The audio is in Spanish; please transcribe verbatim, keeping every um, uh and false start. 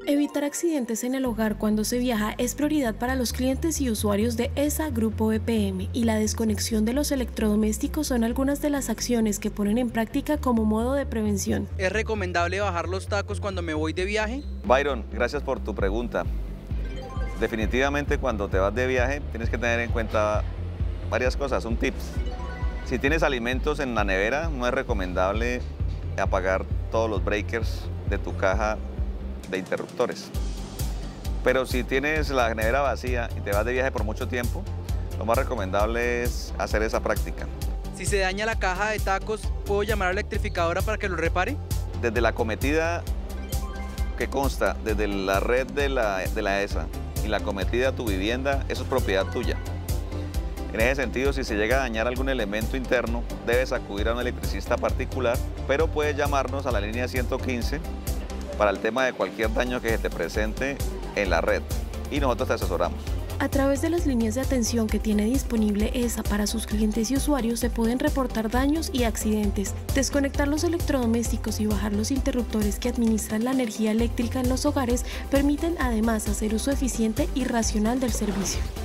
Evitar accidentes en el hogar cuando se viaja es prioridad para los clientes y usuarios de E S A Grupo E P M, y la desconexión de los electrodomésticos son algunas de las acciones que ponen en práctica como modo de prevención. ¿Es recomendable bajar los tacos cuando me voy de viaje? Byron, gracias por tu pregunta. Definitivamente cuando te vas de viaje tienes que tener en cuenta varias cosas, un tips. Si tienes alimentos en la nevera, no es recomendable apagar todos los breakers de tu caja de interruptores. Pero si tienes la nevera vacía y te vas de viaje por mucho tiempo, lo más recomendable es hacer esa práctica. Si se daña la caja de tacos, ¿puedo llamar a la electrificadora para que lo repare? Desde la cometida que consta desde la red de la, de la E S A y la cometida a tu vivienda, eso es propiedad tuya. En ese sentido, si se llega a dañar algún elemento interno, debes acudir a un electricista particular, pero puedes llamarnos a la línea ciento quince para el tema de cualquier daño que se te presente en la red, y nosotros te asesoramos. A través de las líneas de atención que tiene disponible E S A para sus clientes y usuarios se pueden reportar daños y accidentes, desconectar los electrodomésticos y bajar los interruptores que administran la energía eléctrica en los hogares permiten además hacer uso eficiente y racional del servicio.